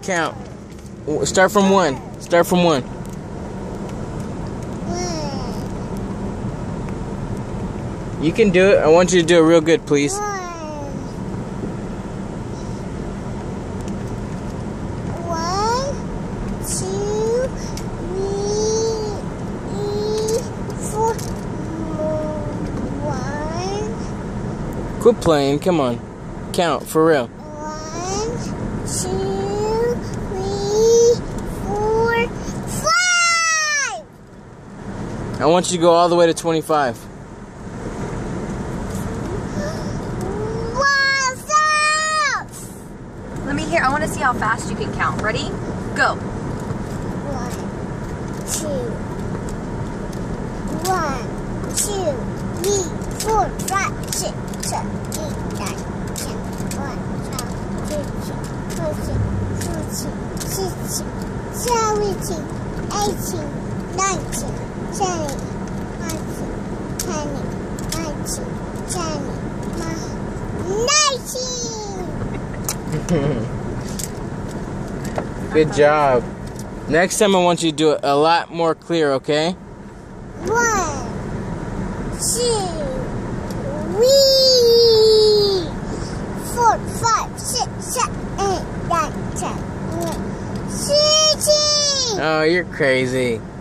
count. Start from one. Start from one. You can do it. I want you to do it real good, please. 1, 2, 3, 4. 1. Quit playing. Come on. Count for real. 1, 2, 3, 4, 5. I want you to go all the way to 25. Wow, stop! Let me hear. I want to see how fast you can count. Ready? Go. 1, 2, 3, 4, 5, 6, 7, 8, 9, 10, 11, 12, 13, 14, 15, 16, 17, 18, 19, 20, 19. Good job. Next time I want you to do it a lot more clear, okay? 1, 2, 3, 4, 5, 6, 7, 8, 9, 10, 11, 16. Oh, you're crazy.